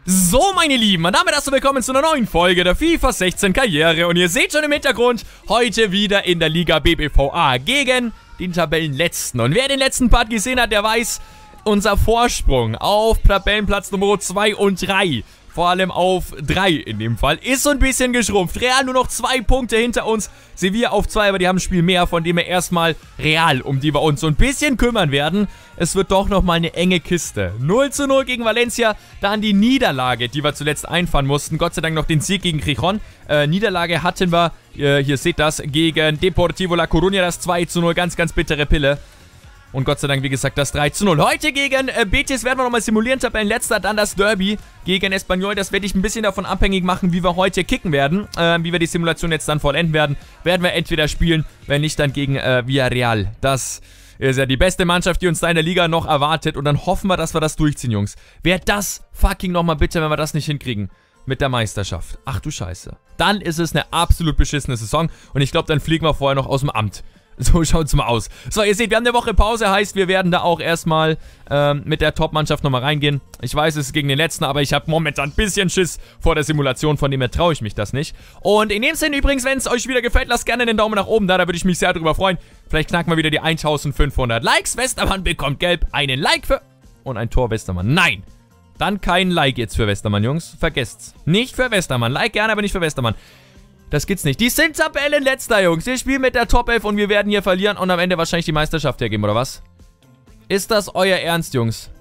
So, meine Lieben, und damit erstmal willkommen zu einer neuen Folge der FIFA 16 Karriere. Und ihr seht schon im Hintergrund, heute wieder in der Liga BBVA gegen den Tabellenletzten. Und wer den letzten Part gesehen hat, der weiß, unser Vorsprung auf Tabellenplatz Nummer 2 und 3, vor allem auf 3 in dem Fall, ist so ein bisschen geschrumpft. Real nur noch 2 Punkte hinter uns, Sevilla auf 2, aber die haben ein Spiel mehr, von dem wir erstmal Real, um die wir uns so ein bisschen kümmern werden. Es wird doch nochmal eine enge Kiste. 0:0 gegen Valencia, dann die Niederlage, die wir zuletzt einfahren mussten. Gott sei Dank noch den Sieg gegen Gijón. Niederlage hatten wir, hier seht das, gegen Deportivo La Coruña, das 2:0, ganz, ganz bittere Pille. Und Gott sei Dank, wie gesagt, das 3:0. Heute gegen Betis werden wir nochmal simulieren, Tabellenletzter, dann das Derby gegen Espanyol. Das werde ich ein bisschen davon abhängig machen, wie wir heute kicken werden. Wie wir die Simulation jetzt dann vollenden werden. Werden wir entweder spielen, wenn nicht, dann gegen Villarreal. Das ist ja die beste Mannschaft, die uns da in der Liga noch erwartet. Und dann hoffen wir, dass wir das durchziehen, Jungs. Wäre das fucking nochmal bitte, wenn wir das nicht hinkriegen mit der Meisterschaft. Ach du Scheiße. Dann ist es eine absolut beschissene Saison. Und ich glaube, dann fliegen wir vorher noch aus dem Amt. So schaut's mal aus. So, ihr seht, wir haben eine Woche Pause, heißt, wir werden da auch erstmal mit der Top-Mannschaft nochmal reingehen. Ich weiß, es ist gegen den Letzten, aber ich habe momentan ein bisschen Schiss vor der Simulation, von dem her traue ich mich das nicht. Und in dem Sinne übrigens, wenn es euch wieder gefällt, lasst gerne den Daumen nach oben da würde ich mich sehr drüber freuen. Vielleicht knacken wir wieder die 1500 Likes. Westermann bekommt gelb, einen Like für... und ein Tor Westermann. Nein! Dann kein Like jetzt für Westermann, Jungs. Vergesst's. Nicht für Westermann. Like gerne, aber nicht für Westermann. Das gibt's nicht. Die sind Tabellenletzter, Jungs. Wir spielen mit der Top 11 und wir werden hier verlieren und am Ende wahrscheinlich die Meisterschaft hergeben, oder was? Ist das euer Ernst, Jungs?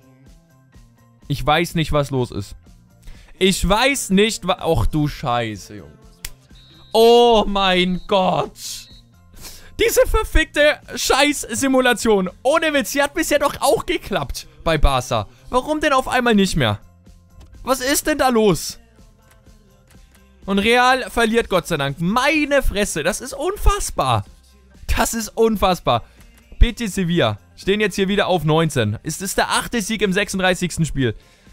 Ich weiß nicht, was los ist. Ich weiß nicht, was... Och, du Scheiße, Jungs. Oh mein Gott. Diese verfickte Scheiß-Simulation. Ohne Witz, die hat bisher doch auch geklappt bei Barca. Warum denn auf einmal nicht mehr? Was ist denn da los? Und Real verliert Gott sei Dank. Meine Fresse, das ist unfassbar. Das ist unfassbar. Betis Sevilla stehen jetzt hier wieder auf 19. Ist das der 8. Sieg im 36. Spiel?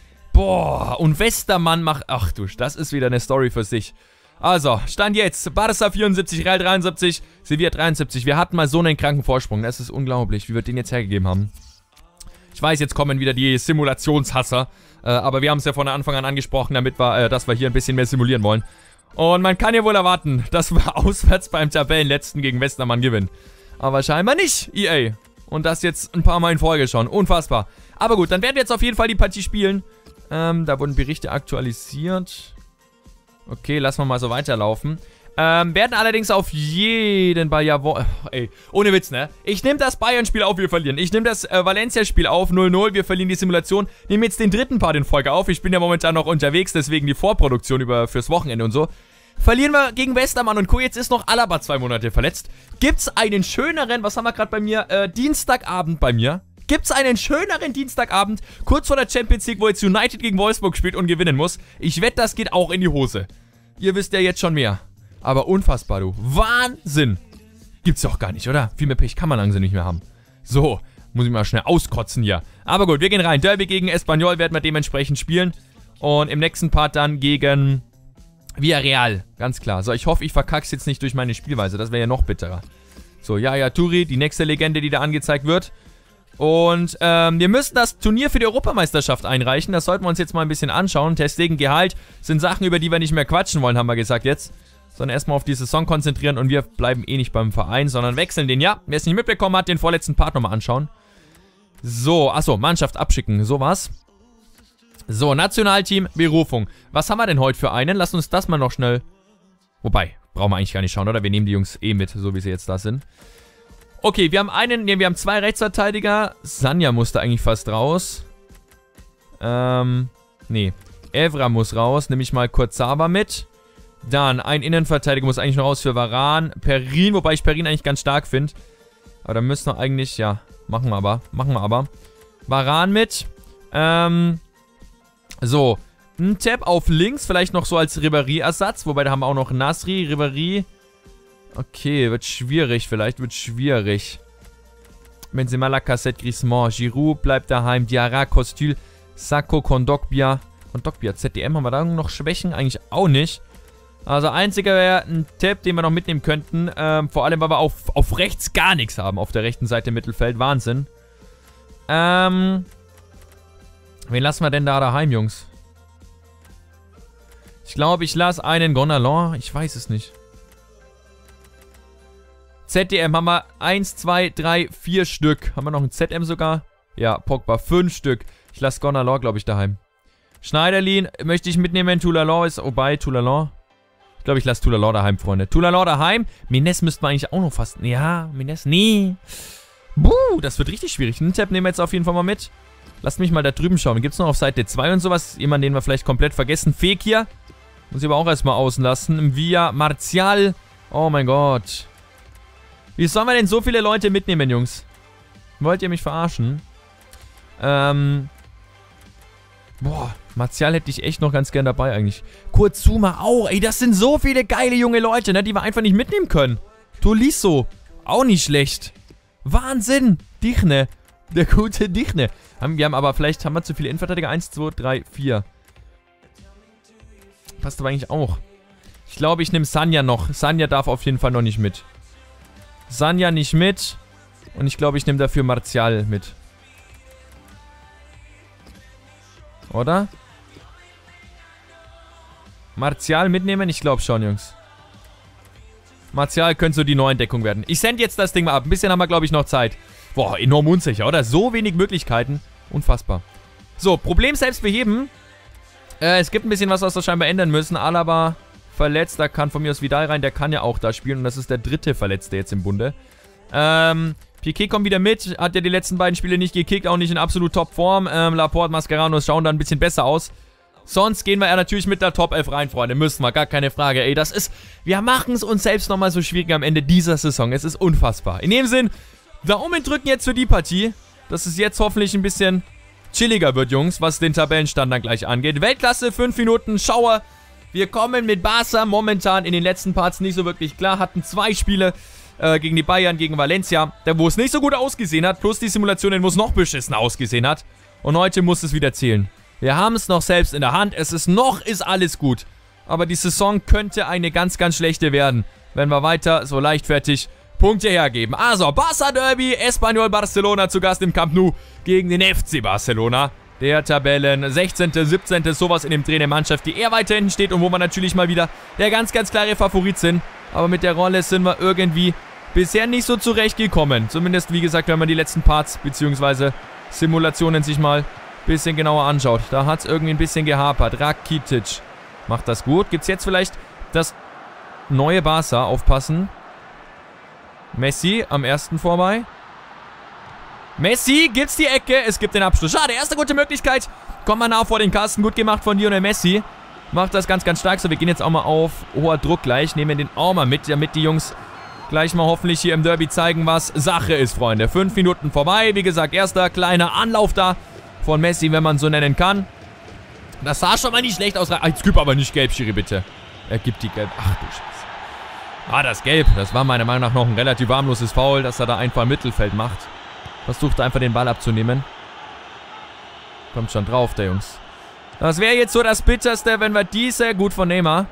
Boah, und Westermann macht... Ach du, das ist wieder eine Story für sich. Also, Stand jetzt. Barca 74, Real 73, Sevilla 73. Wir hatten mal so einen kranken Vorsprung. Das ist unglaublich, wie wir den jetzt hergegeben haben. Ich weiß, jetzt kommen wieder die Simulationshasser. Aber wir haben es ja von Anfang an angesprochen, damit wir, dass wir hier ein bisschen mehr simulieren wollen. Und man kann ja wohl erwarten, dass wir auswärts beim Tabellenletzten gegen Westermann gewinnen. Aber scheinbar nicht, EA. Und das jetzt ein paar Mal in Folge schon. Unfassbar. Aber gut, dann werden wir jetzt auf jeden Fall die Partie spielen. Da wurden Berichte aktualisiert. Okay, lassen wir mal so weiterlaufen. Werden allerdings auf jeden Ball, jawohl, ey, ohne Witz, ne? Ich nehme das Bayern-Spiel auf, wir verlieren. Ich nehme das Valencia-Spiel auf, 0:0, wir verlieren die Simulation. Nehme jetzt den dritten Part in Folge auf. Ich bin ja momentan noch unterwegs, deswegen die Vorproduktion fürs Wochenende und so. Verlieren wir gegen Westermann und Co. Jetzt ist noch Alaba 2 Monate verletzt. Gibt's einen schöneren, was haben wir gerade bei mir? Dienstagabend bei mir. Gibt's einen schöneren Dienstagabend, kurz vor der Champions League, wo jetzt United gegen Wolfsburg spielt und gewinnen muss? Ich wette, das geht auch in die Hose. Ihr wisst ja jetzt schon mehr. Aber unfassbar, du. Wahnsinn. Gibt's doch gar nicht, oder? Viel mehr Pech kann man langsam nicht mehr haben. So, muss ich mal schnell auskotzen hier. Aber gut, wir gehen rein. Derby gegen Espanyol werden wir dementsprechend spielen. Und im nächsten Part dann gegen Villarreal. Ganz klar. So, ich hoffe, ich verkack's jetzt nicht durch meine Spielweise. Das wäre ja noch bitterer. So, Yaya Touré, die nächste Legende, die da angezeigt wird. Und wir müssen das Turnier für die Europameisterschaft einreichen. Das sollten wir uns jetzt mal ein bisschen anschauen. Testing, Gehalt sind Sachen, über die wir nicht mehr quatschen wollen, haben wir gesagt jetzt. Sondern erstmal auf die Saison konzentrieren und wir bleiben eh nicht beim Verein, sondern wechseln den. Ja, wer es nicht mitbekommen hat, den vorletzten Part nochmal anschauen. So, achso, Mannschaft abschicken, sowas. So, Nationalteam, Berufung. Was haben wir denn heute für einen? Lass uns das mal noch schnell... Wobei, brauchen wir eigentlich gar nicht schauen, oder? Wir nehmen die Jungs eh mit, so wie sie jetzt da sind. Okay, wir haben einen, ne, wir haben 2 Rechtsverteidiger. Sanja musste eigentlich fast raus. Nee. Evra muss raus, nehme ich mal Kurzawa mit. Dann, ein Innenverteidiger muss eigentlich noch raus für Varane. Perin, wobei ich Perin eigentlich ganz stark finde. Aber da müssen wir eigentlich, ja, machen wir aber. Varane mit. So, ein Tab auf links, vielleicht noch so als Ribéry-Ersatz. Wobei, da haben wir auch noch Nasri, Ribéry. Okay, wird schwierig, vielleicht wird schwierig. Benzema, Lacazette, Griezmann, Giroud bleibt daheim. Diarra, Kostil, Sakho, Kondogbia. Kondogbia, ZDM, haben wir da noch Schwächen? Eigentlich auch nicht. Also einziger wäre ein Tipp, den wir noch mitnehmen könnten. Vor allem, weil wir auf rechts gar nichts haben. Auf der rechten Seite im Mittelfeld. Wahnsinn. Wen lassen wir denn da daheim, Jungs? Ich glaube, ich lasse einen Gonalon. Ich weiß es nicht. ZDM haben wir 1, 2, 3, 4 Stück. Haben wir noch ein ZM sogar? Ja, Pogba 5 Stück. Ich lasse Gonalon, glaube ich, daheim. Schneiderlin möchte ich mitnehmen. Toulalon ist... Wobei, Toulalon. Ich glaube, ich lasse Toulalon daheim, Freunde. Toulalon daheim. Mines müssten wir eigentlich auch noch fast... Ja, Mines, nee. Buh, das wird richtig schwierig. Einen Tab nehmen wir jetzt auf jeden Fall mal mit. Lasst mich mal da drüben schauen. Gibt es noch auf Seite 2 und sowas? Jemand, den wir vielleicht komplett vergessen. Fekir. Muss ich aber auch erstmal außen lassen. Via Martial. Oh mein Gott. Wie sollen wir denn so viele Leute mitnehmen, Jungs? Wollt ihr mich verarschen? Boah, Martial hätte ich echt noch ganz gern dabei eigentlich. Kurzuma auch. Ey, das sind so viele geile junge Leute, ne, die wir einfach nicht mitnehmen können. Tolisso. Auch nicht schlecht. Wahnsinn. Dichne. Der gute Dichne. Wir haben aber vielleicht haben wir zu viele Innenverteidiger. 1, 2, 3, 4. Passt aber eigentlich auch. Ich glaube, ich nehme Sanja noch. Sanja darf auf jeden Fall noch nicht mit. Sanja nicht mit. Und ich glaube, ich nehme dafür Martial mit. Oder? Martial mitnehmen? Ich glaube schon, Jungs. Martial könnte so die Neuentdeckung werden. Ich sende jetzt das Ding mal ab. Ein bisschen haben wir, glaube ich, noch Zeit. Boah, enorm unsicher, oder? So wenig Möglichkeiten. Unfassbar. So, Problem selbst beheben. Es gibt ein bisschen was wir scheinbar ändern müssen. Alaba verletzt. Da kann von mir aus Vidal rein. Der kann ja auch da spielen. Und das ist der dritte Verletzte jetzt im Bunde. Piqué kommt wieder mit. Hat ja die letzten beiden Spiele nicht gekickt. Auch nicht in absolut Top-Form. Laporte, Mascherano schauen da ein bisschen besser aus. Sonst gehen wir ja natürlich mit der Top 11 rein, Freunde. Müssen wir, gar keine Frage. Ey, das ist... Wir machen es uns selbst nochmal so schwierig am Ende dieser Saison. Es ist unfassbar. In dem Sinn, Daumen drücken jetzt für die Partie. Dass es jetzt hoffentlich ein bisschen chilliger wird, Jungs, was den Tabellenstand dann gleich angeht. Weltklasse, 5 Minuten, Schauer. Wir kommen mit Barca momentan in den letzten Parts nicht so wirklich klar. Hatten 2 Spiele gegen die Bayern, gegen Valencia, wo es nicht so gut ausgesehen hat. Plus die Simulationen, wo es noch beschissener ausgesehen hat. Und heute muss es wieder zählen. Wir haben es noch selbst in der Hand. Ist alles gut. Aber die Saison könnte eine ganz, ganz schlechte werden, wenn wir weiter so leichtfertig Punkte hergeben. Also, Barca Derby, Espanyol Barcelona zu Gast im Camp Nou gegen den FC Barcelona. Der Tabellen 16., 17., sowas in dem Dreh der Mannschaft, die eher weiter hinten steht und wo wir natürlich mal wieder der ganz, ganz klare Favorit sind. Aber mit der Rolle sind wir irgendwie bisher nicht so zurechtgekommen. Zumindest, wie gesagt, wenn man die letzten Parts bzw. Simulationen sich mal ein bisschen genauer anschaut. Da hat es irgendwie ein bisschen gehapert. Rakitic macht das gut. Gibt es jetzt vielleicht das neue Barca? Aufpassen. Messi am ersten vorbei. Messi, gibt's die Ecke. Es gibt den Abschluss. Schade, erste gute Möglichkeit. Kommt mal nah vor den Kasten. Gut gemacht von Lionel Messi. Macht das ganz, ganz stark. So, wir gehen jetzt auch mal auf hoher Druck gleich. Nehmen den auch mal mit, damit die Jungs gleich mal hoffentlich hier im Derby zeigen, was Sache ist, Freunde. 5 Minuten vorbei. Wie gesagt, erster kleiner Anlauf da von Messi, wenn man so nennen kann. Das sah schon mal nicht schlecht aus. Jetzt gib aber nicht gelb, Schiri, bitte. Er gibt die gelb. Ach du Scheiße. Das Gelb. Das war meiner Meinung nach noch ein relativ harmloses Foul, dass er da einfach im Mittelfeld macht. Versucht einfach den Ball abzunehmen. Kommt schon drauf, der Jungs. Das wäre jetzt so das Bitterste, wenn wir diese... Gut von Neymar.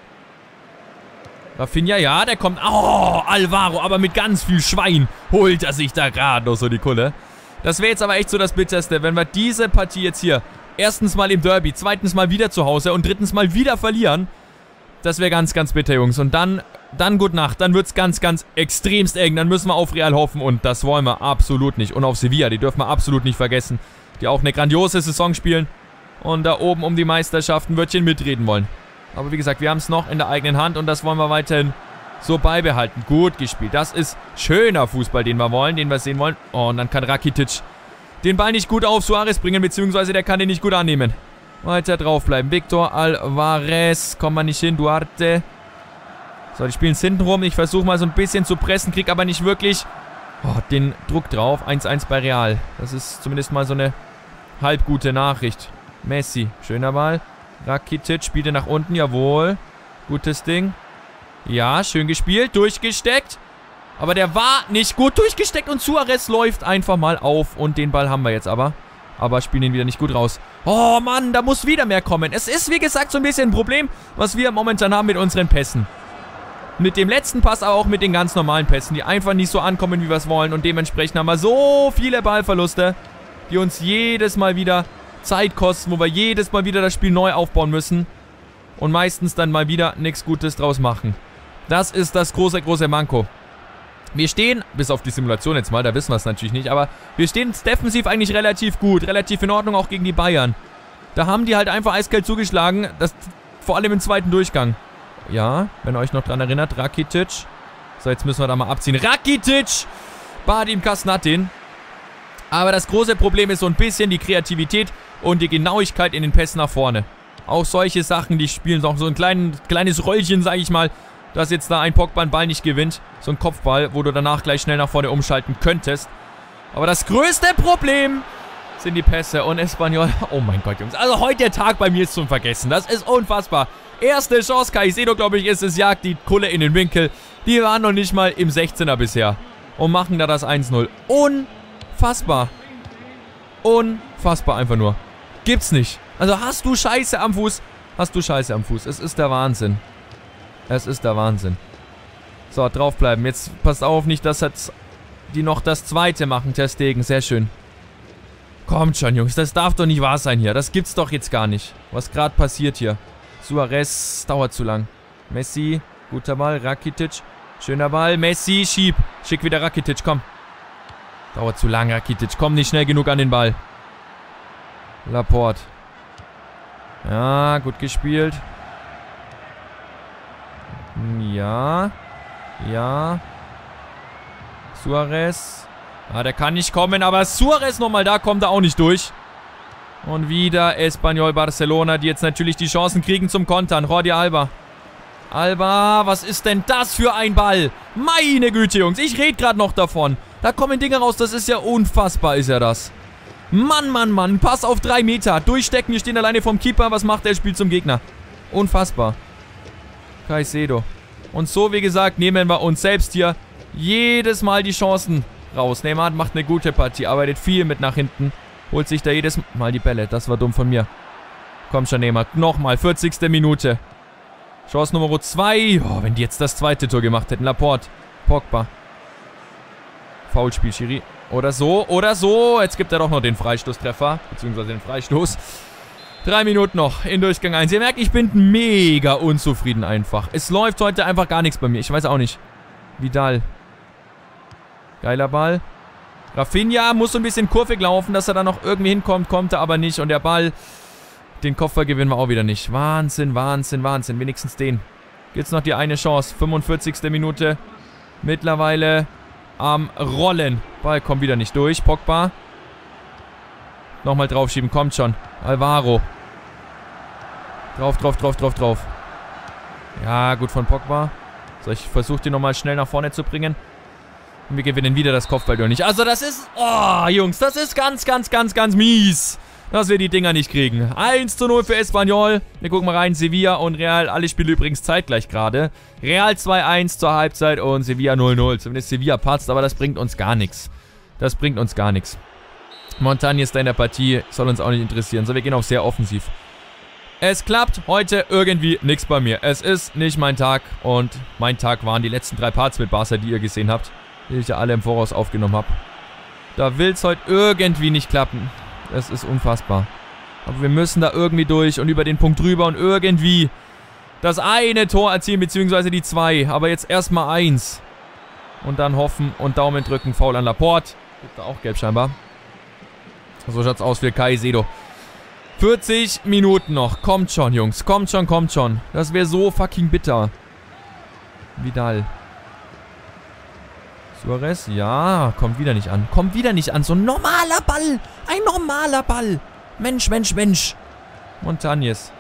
Rafinha, ja, der kommt... Oh, Alvaro, aber mit ganz viel Schwein holt er sich da gerade noch so die Kulle. Das wäre jetzt aber echt so das Bitterste, wenn wir diese Partie jetzt hier erstens mal im Derby, zweitens mal wieder zu Hause und drittens mal wieder verlieren. Das wäre ganz, ganz bitter, Jungs. Und dann gute Nacht. Dann wird es ganz, ganz extremst eng. Dann müssen wir auf Real hoffen und das wollen wir absolut nicht. Und auf Sevilla, die dürfen wir absolut nicht vergessen. Die auch eine grandiose Saison spielen und da oben um die Meisterschaften Wörtchen mitreden wollen. Aber wie gesagt, wir haben es noch in der eigenen Hand und das wollen wir weiterhin so beibehalten. Gut gespielt. Das ist schöner Fußball, den wir wollen, den wir sehen wollen. Oh, und dann kann Rakitic den Ball nicht gut auf Suarez bringen, beziehungsweise der kann den nicht gut annehmen. Weiter draufbleiben. Victor Alvarez. Kommt man nicht hin. Duarte. So, die spielen es hinten rum. Ich versuche mal so ein bisschen zu pressen, krieg aber nicht wirklich den Druck drauf. 1-1 bei Real. Das ist zumindest mal so eine halb gute Nachricht. Messi. Schöner Ball. Rakitic spielt er nach unten. Jawohl. Gutes Ding. Ja, schön gespielt. Durchgesteckt. Aber der war nicht gut durchgesteckt und Suarez läuft einfach mal auf. Und den Ball haben wir jetzt aber. Aber spielen ihn wieder nicht gut raus. Oh Mann, da muss wieder mehr kommen. Es ist, wie gesagt, so ein bisschen ein Problem, was wir momentan haben mit unseren Pässen. Mit dem letzten Pass, aber auch mit den ganz normalen Pässen, die einfach nicht so ankommen, wie wir es wollen. Und dementsprechend haben wir so viele Ballverluste, die uns jedes Mal wieder Zeit kosten, wo wir jedes Mal wieder das Spiel neu aufbauen müssen. und meistens dann mal wieder nichts Gutes draus machen. Das ist das große, große Manko. Wir stehen, bis auf die Simulation jetzt mal, da wissen wir es natürlich nicht, aber wir stehen defensiv eigentlich relativ gut, relativ in Ordnung, auch gegen die Bayern. Da haben die halt einfach eiskalt zugeschlagen, das, vor allem im zweiten Durchgang. Ja, wenn ihr euch noch dran erinnert, Rakitic. So, jetzt müssen wir da mal abziehen. Rakitic! Badim Kasnatin. Aber das große Problem ist so ein bisschen die Kreativität und die Genauigkeit in den Pässen nach vorne. Auch solche Sachen, die spielen auch so ein kleines Röllchen, sage ich mal, dass jetzt da ein Pogba einen Ball nicht gewinnt. So ein Kopfball, wo du danach gleich schnell nach vorne umschalten könntest. Aber das größte Problem sind die Pässe und Espanyol. Oh mein Gott, Jungs. Also heute der Tag bei mir ist zum Vergessen. Das ist unfassbar. Erste Chance, Caicedo, glaube ich, ist es. Jagt die Kulle in den Winkel. Die waren noch nicht mal im 16er bisher. Und machen da das 1-0. Unfassbar. Unfassbar einfach nur. Gibt's nicht. Also hast du Scheiße am Fuß. Hast du Scheiße am Fuß. Es ist der Wahnsinn. Es ist der Wahnsinn. So, draufbleiben. Jetzt passt auf, nicht, dass jetzt die noch das zweite machen. Ter Stegen, sehr schön. Kommt schon, Jungs. Das darf doch nicht wahr sein hier. Das gibt's doch jetzt gar nicht. Was gerade passiert hier. Suarez, dauert zu lang. Messi, guter Ball. Rakitic, schöner Ball. Messi, schieb. Schick wieder Rakitic, komm. Dauert zu lang, Rakitic. Komm nicht schnell genug an den Ball. Laporte. Ja, gut gespielt. Ja. Ja. Suarez. Ah, der kann nicht kommen, aber Suarez nochmal da, kommt er auch nicht durch. Und wieder Espanyol Barcelona, die jetzt natürlich die Chancen kriegen zum Kontern. Jordi Alba. Alba, was ist denn das für ein Ball? Meine Güte, Jungs, ich rede gerade noch davon. Da kommen Dinge raus, das ist ja unfassbar, ist ja das. Mann, Mann, Mann, Pass auf 3 Meter. Durchstecken, wir stehen alleine vom Keeper. Was macht der? Spielt zum Gegner. Unfassbar. Caicedo. Und so, wie gesagt, nehmen wir uns selbst hier jedes Mal die Chancen raus. Neymar macht eine gute Partie, arbeitet viel mit nach hinten. Holt sich da jedes Mal die Bälle. Das war dumm von mir. Komm schon, Neymar. Nochmal, 40. Minute. Chance Nummer 2. Oh, wenn die jetzt das zweite Tor gemacht hätten. Laporte. Pogba. Foulspiel, Schiri. Oder so, oder so. Jetzt gibt er doch noch den Freistoßtreffer. Beziehungsweise den Freistoß. 3 Minuten noch in Durchgang 1. Ihr merkt, ich bin mega unzufrieden einfach. Es läuft heute einfach gar nichts bei mir. Ich weiß auch nicht. Vidal. Geiler Ball. Rafinha muss so ein bisschen kurvig laufen, dass er da noch irgendwie hinkommt. Kommt er aber nicht. Und der Ball, den Kopfball gewinnen wir auch wieder nicht. Wahnsinn, Wahnsinn, Wahnsinn. Wenigstens den. Gibt's noch die eine Chance. 45. Minute. Mittlerweile am Rollen. Ball kommt wieder nicht durch. Pogba. Nochmal draufschieben. Kommt schon. Alvaro. Drauf, drauf, drauf, drauf, drauf. Ja, gut von Pogba. So, ich versuche den nochmal schnell nach vorne zu bringen. Und wir gewinnen wieder das Kopfball nicht. Also das ist... Oh, Jungs, das ist ganz, ganz, ganz, ganz mies, dass wir die Dinger nicht kriegen. 1:0 für Espanyol. Wir gucken mal rein. Sevilla und Real. Alle Spiele übrigens zeitgleich gerade. Real 2:1 zur Halbzeit und Sevilla 0:0. Zumindest Sevilla patzt, aber das bringt uns gar nichts. Das bringt uns gar nichts. Montagne ist da in der Partie. Soll uns auch nicht interessieren. So, wir gehen auch sehr offensiv. Es klappt heute irgendwie nichts bei mir. Es ist nicht mein Tag. Und mein Tag waren die letzten 3 Parts mit Barca, die ihr gesehen habt. Die ich ja alle im Voraus aufgenommen habe. Da will es heute irgendwie nicht klappen. Es ist unfassbar. Aber wir müssen da irgendwie durch und über den Punkt drüber und irgendwie das eine Tor erzielen, beziehungsweise die 2. Aber jetzt erstmal 1. Und dann hoffen und Daumen drücken. Foul an Laporte. Gibt da auch gelb scheinbar. So schaut's aus für Caicedo. 40 Minuten noch. Kommt schon, Jungs. Kommt schon, kommt schon. Das wäre so fucking bitter. Vidal. Suarez, ja, kommt wieder nicht an. Kommt wieder nicht an. So ein normaler Ball. Ein normaler Ball. Mensch, Mensch, Mensch. Montañez.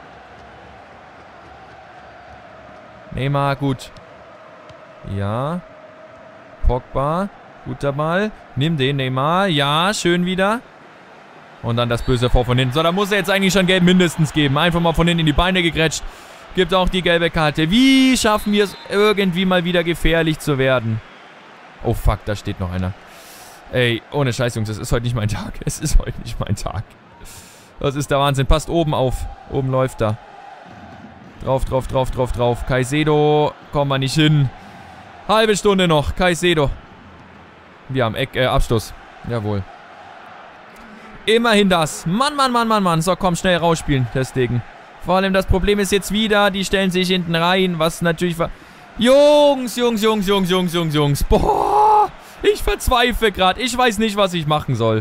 Neymar, gut. Ja. Pogba. Guter Ball. Nimm den, Neymar. Ja, schön wieder. Und dann das böse Vor von hinten. So, da muss er jetzt eigentlich schon gelb mindestens geben. Einfach mal von hinten in die Beine gegrätscht. Gibt auch die gelbe Karte. Wie schaffen wir es irgendwie mal wieder gefährlich zu werden? Oh fuck, da steht noch einer. Ey, ohne Scheiß, Jungs, es ist heute nicht mein Tag. Es ist heute nicht mein Tag. Das ist der Wahnsinn. Passt oben auf. Oben läuft er. Drauf, drauf, drauf, drauf, drauf. Caicedo, kommen wir nicht hin. Halbe Stunde noch. Caicedo. Wir haben Abstoß. Jawohl. Immerhin das. Mann, Mann, Mann, Mann, Mann. So, komm, schnell rausspielen. Deswegen. Vor allem das Problem ist jetzt wieder, die stellen sich hinten rein, was natürlich war... Jungs. Boah, ich verzweifle gerade. Ich weiß nicht, was ich machen soll.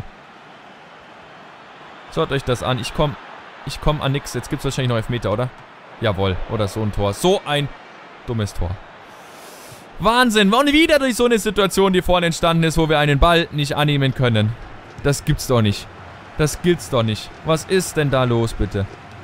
Schaut euch das an. Ich komm an nix. Jetzt gibt es wahrscheinlich noch Elfmeter, oder? Jawohl. Oder so ein Tor. So ein dummes Tor. Wahnsinn. Und wieder durch so eine Situation, die vorne entstanden ist, wo wir einen Ball nicht annehmen können. Das gibt's doch nicht. Das gibt's doch nicht. Was ist denn da los, bitte?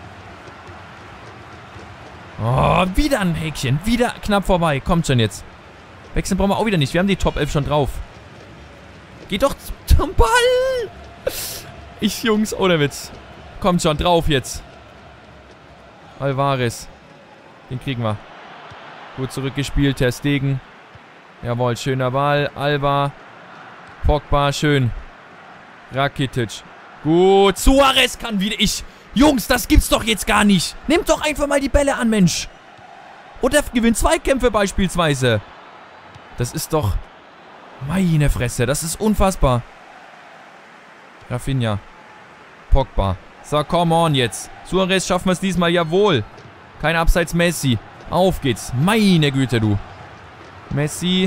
Oh, wieder ein Häkchen. Wieder knapp vorbei. Kommt schon jetzt. Wechseln brauchen wir auch wieder nicht. Wir haben die Top 11 schon drauf. Geht doch zum Ball. Jungs, ohne Witz. Kommt schon, drauf jetzt. Alvarez. Den kriegen wir. Gut zurückgespielt, Ter Stegen. Jawohl, schöner Ball. Alba. Pogba, schön. Rakitic. Gut, Suarez kann wieder... Jungs, das gibt's doch jetzt gar nicht. Nehmt doch einfach mal die Bälle an, Mensch. Oder gewinnt Zweikämpfe beispielsweise. Das ist doch... Meine Fresse, das ist unfassbar. Rafinha. Pogba. So, come on jetzt. Suarez, schaffen wir es diesmal, jawohl. Kein Abseits Messi. Auf geht's. Meine Güte, du. Messi.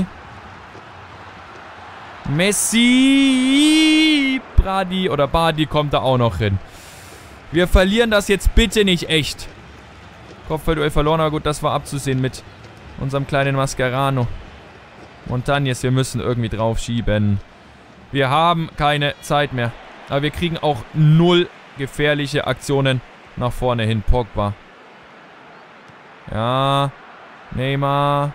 Badi kommt da auch noch hin. Wir verlieren das jetzt bitte nicht echt. Kopfballduell verloren, aber gut, das war abzusehen mit unserem kleinen Mascherano. Montañez, wir müssen irgendwie drauf schieben. Wir haben keine Zeit mehr. Aber wir kriegen auch 0 gefährliche Aktionen nach vorne hin. Pogba. Ja. Neymar.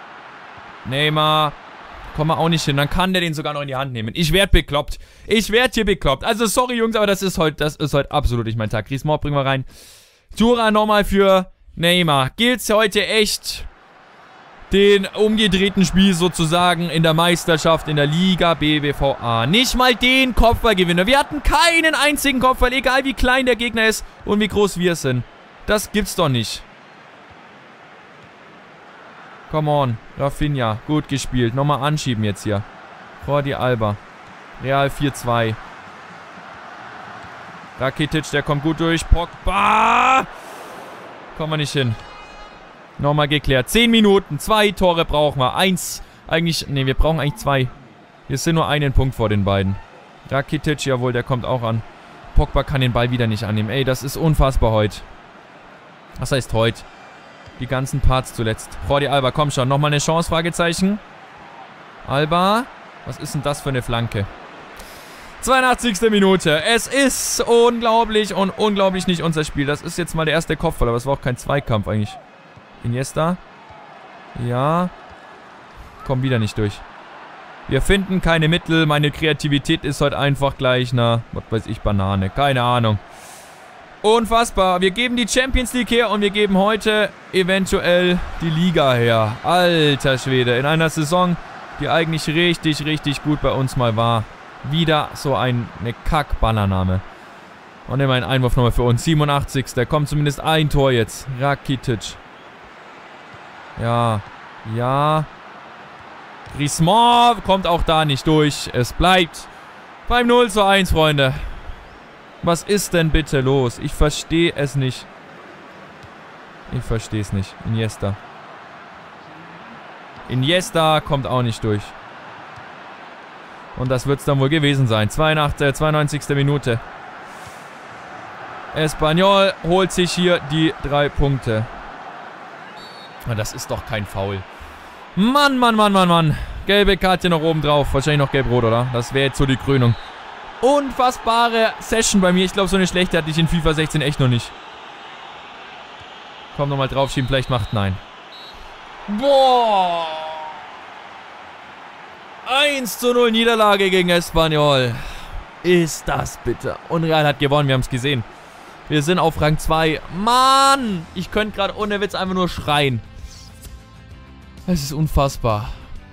Kommen wir auch nicht hin. Dann kann der den sogar noch in die Hand nehmen. Ich werde bekloppt. Also sorry Jungs, aber das ist heute absolut nicht mein Tag. Griezmann bringen wir rein. Thuram nochmal für Neymar. Gilt's heute echt den umgedrehten Spiel sozusagen in der Meisterschaft in der Liga BBVA. Nicht mal den Kopfballgewinner. Wir hatten keinen einzigen Kopfball, egal wie klein der Gegner ist und wie groß wir sind. Das gibt's doch nicht. Come on, Rafinha, gut gespielt. Nochmal anschieben jetzt hier. Jordi Alba. Real 4-2. Rakitic, der kommt gut durch. Pogba! Kommen wir nicht hin. Nochmal geklärt. 10 Minuten. 2 Tore brauchen wir. 1. Eigentlich. Ne, wir brauchen eigentlich 2. Wir sind nur einen Punkt vor den beiden. Rakitic, jawohl, der kommt auch an. Pogba kann den Ball wieder nicht annehmen. Ey, das ist unfassbar heute. Was heißt heute? Die ganzen Parts zuletzt. Jordi Alba, komm schon. Nochmal eine Chance, Fragezeichen. Alba. Was ist denn das für eine Flanke? 82. Minute. Es ist unglaublich und unglaublich nicht unser Spiel. Das ist jetzt mal der erste Kopfball, aber es war auch kein Zweikampf eigentlich. Iniesta. Ja. Komm wieder nicht durch. Wir finden keine Mittel. Meine Kreativität ist heute einfach gleich einer, was weiß ich, Banane. Keine Ahnung. Unfassbar. Wir geben die Champions League her und wir geben heute eventuell die Liga her. Alter Schwede. In einer Saison, die eigentlich richtig, richtig gut bei uns mal war. Wieder so eine Kack-Ballername. Und immer ein Einwurf nochmal für uns. 87. Da kommt zumindest ein Tor jetzt. Rakitic. Ja. Ja. Griezmann kommt auch da nicht durch. Es bleibt beim 0:1, Freunde. Was ist denn bitte los? Ich verstehe es nicht. Ich verstehe es nicht. Iniesta. Iniesta kommt auch nicht durch. Und das wird es dann wohl gewesen sein. 92. Minute. Espanyol holt sich hier die 3 Punkte. Das ist doch kein Foul. Mann, Mann, Mann, Mann, Mann. Gelbe Karte noch oben drauf. Wahrscheinlich noch gelb-rot, oder? Das wäre jetzt so die Krönung. Unfassbare Session bei mir. Ich glaube, so eine schlechte hatte ich in FIFA 16 echt noch nicht. Komm, nochmal draufschieben. Vielleicht macht nein. Boah. 1:0 Niederlage gegen Espanyol. Ist das bitter. Und Real hat gewonnen. Wir haben es gesehen. Wir sind auf Rang 2. Mann. Ich könnte gerade ohne Witz einfach nur schreien. Es ist unfassbar.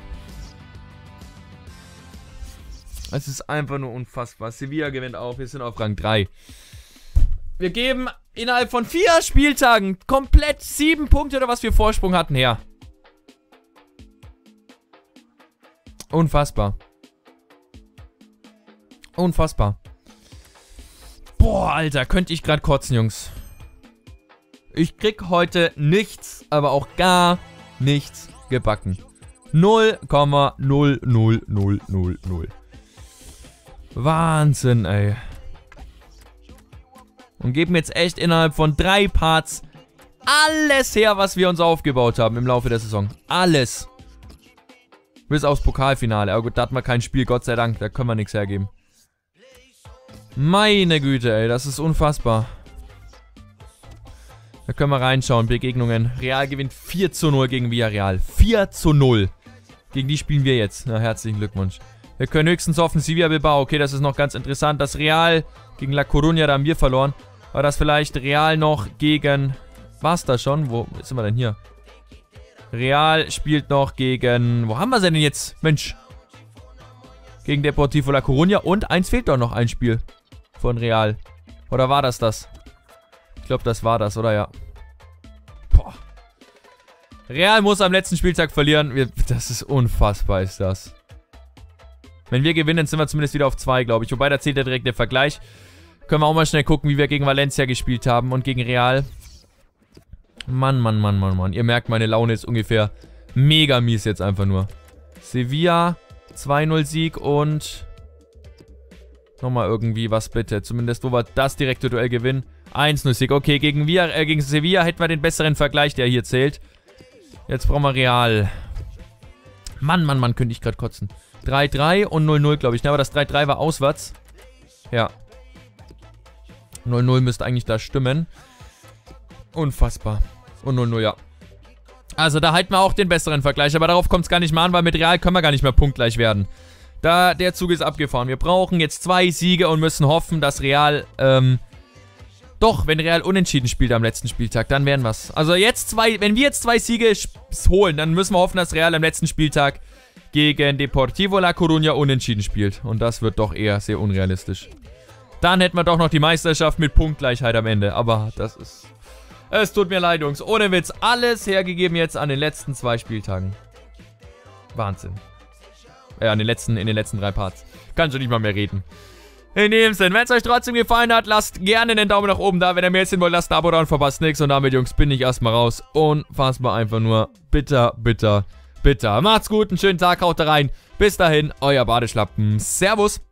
Es ist einfach nur unfassbar. Sevilla gewinnt auch. Wir sind auf Rang 3. Wir geben innerhalb von 4 Spieltagen komplett 7 Punkte oder was wir Vorsprung hatten her. Unfassbar. Unfassbar. Boah, Alter. Könnte ich gerade kotzen, Jungs. Ich krieg heute nichts, aber auch gar nichts gebacken. 0,00000. Wahnsinn, ey. Und geben jetzt echt innerhalb von 3 Parts alles her, was wir uns aufgebaut haben im Laufe der Saison. Alles. Bis aufs Pokalfinale. Aber gut, da hatten wir kein Spiel, Gott sei Dank. Da können wir nichts hergeben. Meine Güte, ey. Das ist unfassbar. Da können wir reinschauen. Begegnungen. Real gewinnt 4:0 gegen Villarreal. 4:0. Gegen die spielen wir jetzt. Na, herzlichen Glückwunsch. Wir können höchstens hoffen, Sevilla Bilbao. Okay, das ist noch ganz interessant. Das Real gegen La Coruña, da haben wir verloren. War das vielleicht Real noch gegen... War's da schon? Wo sind wir denn hier? Real spielt noch gegen... Wo haben wir sie denn jetzt? Mensch. Gegen Deportivo La Coruña. Und eins fehlt doch noch, ein Spiel. Von Real. Oder war das das? Ich glaube, das war das, oder ja? Boah. Real muss am letzten Spieltag verlieren. Das ist unfassbar, ist das. Wenn wir gewinnen, sind wir zumindest wieder auf 2, glaube ich. Wobei, da zählt ja direkt der Vergleich. Können wir auch mal schnell gucken, wie wir gegen Valencia gespielt haben und gegen Real. Mann, Mann, Mann, Mann, Mann. Ihr merkt, meine Laune ist ungefähr mega mies jetzt einfach nur. Sevilla, 2:0 Sieg und... Nochmal irgendwie was bitte. Zumindest, wo wir das direkte Duell gewinnen. 1:0 Sieg. Okay, gegen Sevilla hätten wir den besseren Vergleich, der hier zählt. Jetzt brauchen wir Real. Mann, Mann, Mann, könnte ich gerade kotzen. 3:3 und 0:0, glaube ich. Ne, aber das 3:3 war auswärts. Ja. 0:0 müsste eigentlich da stimmen. Unfassbar. Und 0:0, ja. Also da halten wir auch den besseren Vergleich. Aber darauf kommt es gar nicht mehr an, weil mit Real können wir gar nicht mehr punktgleich werden. Der Zug ist abgefahren. Wir brauchen jetzt 2 Siege und müssen hoffen, dass Real, doch, wenn Real unentschieden spielt am letzten Spieltag, dann wären wir's. Also jetzt wenn wir jetzt 2 Siege holen, dann müssen wir hoffen, dass Real am letzten Spieltag gegen Deportivo La Coruña unentschieden spielt. Und das wird doch eher sehr unrealistisch. Dann hätten wir doch noch die Meisterschaft mit Punktgleichheit am Ende. Aber das ist... Es tut mir leid, Jungs. Ohne Witz. Alles hergegeben jetzt an den letzten 2 Spieltagen. Wahnsinn. Ja, in den letzten 3 Parts. Kann schon nicht mal mehr reden. In dem Sinne, wenn es euch trotzdem gefallen hat, lasst gerne einen Daumen nach oben da. Wenn ihr mehr sehen wollt, lasst ein Abo da und verpasst nichts. Und damit, Jungs, bin ich erstmal raus. Unfassbar einfach nur bitter, bitter, bitter. Macht's gut, einen schönen Tag, haut da rein. Bis dahin, euer Badeschlappen. Servus.